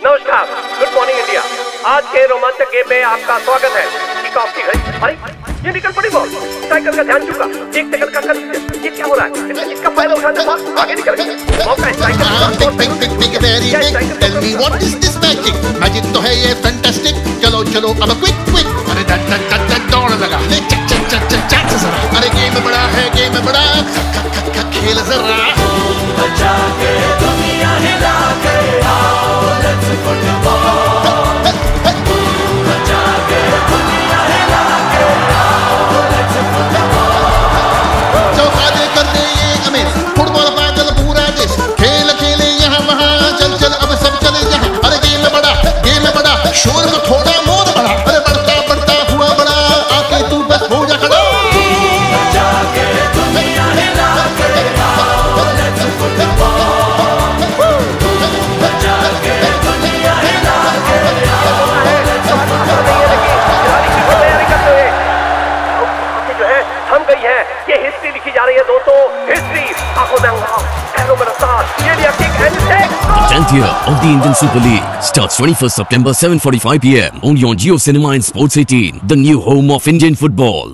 नमस्कार, good morning India. आज के रोमांचक गेम में आपका स्वागत है। किक ऑफ की घड़ी। अरे ये निकल पड़ी बॉल, स्ट्राइकर का ध्यान चुका। एक सेकंड का कंफ्यूजन, ये क्या हो रहा है? इसका फायदा उठाने पर आगे निकल गया। मौका Tell me what is this magic? Magic तो है ये फैंटास्टिक। चलो चलो अब क्विक क्विक। अरे दौड़ लगा। ले चक चक चक चक चक जरा। अरे गेम बड़ा है, गेम बड़ा। खेल जरा। बचा के दुनिया हिला के आओ, लेट्स फुटबॉल। बचा के दुनिया हिला के आओ, लेट्स फुटबॉल। चौका दे कर दे ये अमीर। फुटबॉल पागल पूरा देश। खेल खेले यहाँ वहाँ, चल चल अब सब चले यहाँ। अरे गेम बड़ा, शोर को थोड़ा मोर बड़ा। अरे बढ़ता बढ़ता हुआ बड़ा, आके तू बस हो जा खड़ा। बचा के दुनिया हिला के आओ, लेट्स फुटबॉल। बचा के दुनिया हिला के आओ, लेट्स जो है थम गई है। ये हिस्ट्री लिखी जा रही है दोस्तों, हिस्ट्री। आंखों में पैरों में रफ्तार। ये लिया kick and take. The 10th year of the Indian Super League starts 21st September 7:45 PM only on Jio Cinema and Sports 18, the new home of Indian football.